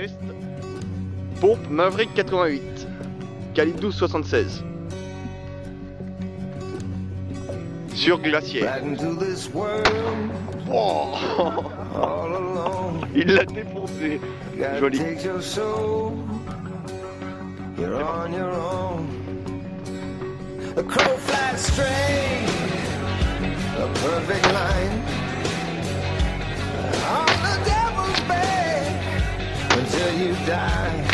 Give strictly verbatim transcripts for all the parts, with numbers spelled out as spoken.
test. Pompe Maverick quatre-vingt-huit. Calibre douze soixante-seize. Sur glacier. Oh. Il l'a défoncé. Joli. A crow flies straight, a perfect line on the devil's bed until you die.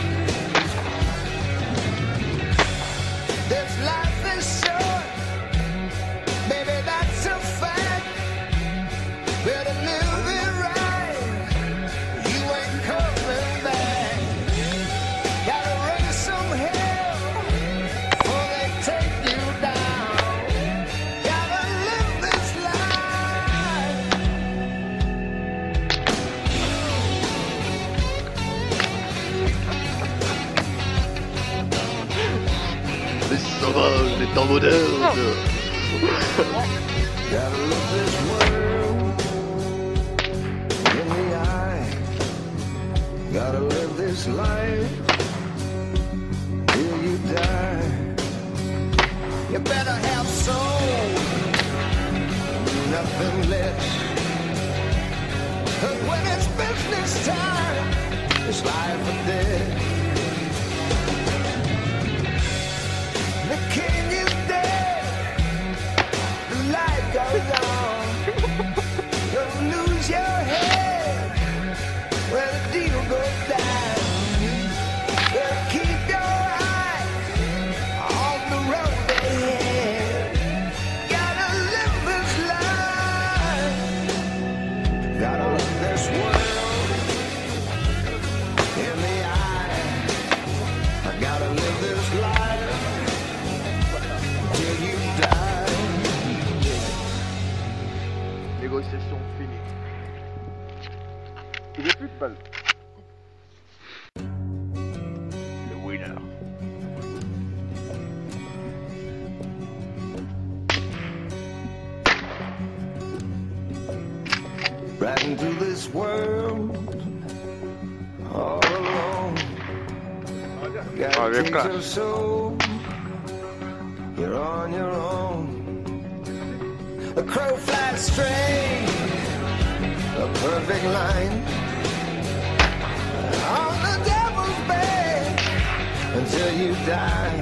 This life is short, baby, that's a fact. Better live it right, you ain't coming back. Gotta raise some hell before they take you down. Gotta live this life. Les sauvages, les temps modernes. Gotta look this world in the eye. Gotta live this life till you die. You better have soul, nothing less. 'Cause when it's business time, it's life or death. The king is dead, the light goes on. You'll lose your head when the deal goes down. Better keep your eyes on the road ahead. Gotta live this life. Gotta look this world in the eye. I gotta live this life till you die. Négociation finie. Il est plus de balles. Le winner. Riding through this world all alone. Gotta Ah, bien take classe. your soul. You're on your own. A crow flies straight, a perfect line on the devil's bed until you die.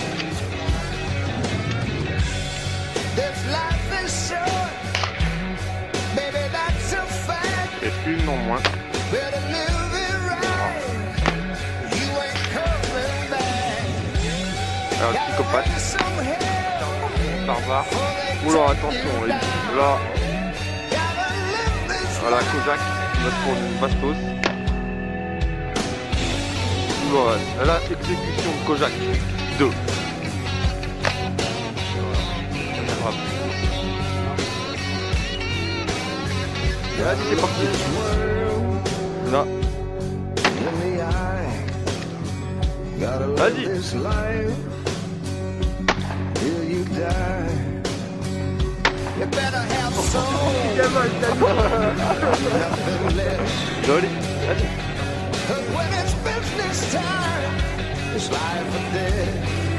This life is short, baby, that's a fact. Et une en moins. Better live it right, you ain't coming back. Alors, psychopathe. Barbare. Oula, attention, il- là. Voilà, Kojak, il va se prendre une bastos. Oula, là, exécution de Kojak. deux. Vas-y, c'est parti. Là. Vas-y. You better have soul, nothing less. Joli. Vas-y. 'Cause when it's business time, it's life or death.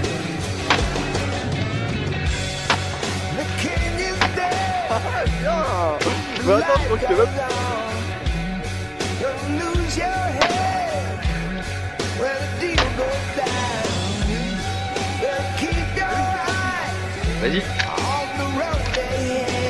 The king is dead. Bien. Mais attends, je crois que je t'ai même... You'll lose your head when the deal goes down. Better keep your eyes Vas-y. on the road ahead.